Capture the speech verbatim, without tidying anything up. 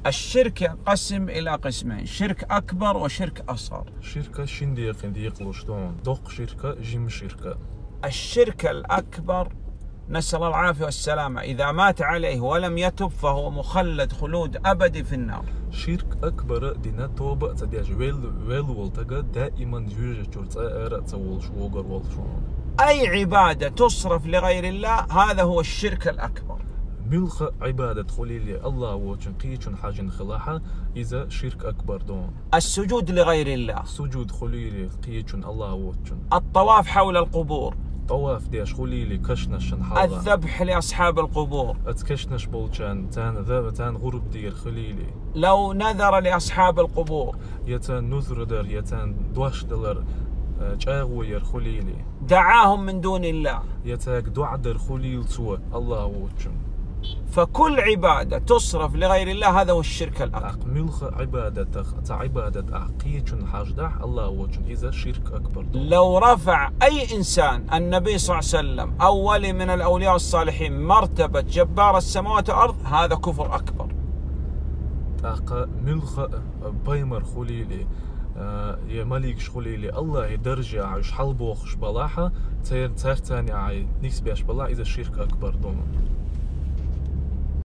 الشرك ينقسم إلى قسمين، شرك أكبر وشرك أصغر. شركة شنديق ديق لشتون دق شركة جيم شركة. الشرك الأكبر نسأل الله العافية والسلامة إذا مات عليه ولم يتب فهو مخلد خلود أبدي في النار. شرك أكبر دينا توبة تديج ويل ويل والتجا دائما جوجة جرت أرى تولش وجر والشون. أي عبادة تصرف لغير الله هذا هو الشرك الأكبر. ملخ عبادة خليل الله وجن قيشن حاجن خلاحة إذا شرك أكبر دون. السجود لغير الله. سجود خليل قيشن الله وجن. الطواف حول القبور. طواف ديش خليلي كشنش حالا. الذبح لأصحاب القبور. أتكشنش بولشان تان ذا تان غرب دير خليلي. لو نذر لأصحاب القبور. يتان نذر در يتان دوش دلر جاغوير خليلي. دعاهم من دون الله. يتاك دع در خليل سوى الله وجن. فكل عبادة تصرف لغير الله هذا هو الشرك الأكبر. ملخ عبادة عبادة عقيدة حاجدح الله وجن إذا شرك أكبر. لو رفع أي إنسان النبي صلى الله عليه وسلم أو ولي من الأولياء الصالحين مرتبة جبار السماوات والأرض هذا كفر أكبر. أق ملخ بايمر خليلي يا مليك خليلي الله يدرجة عش حلبوخش بلاحة تير تير تاني عاي نكس بيش بلا إذا شرك أكبر دوما.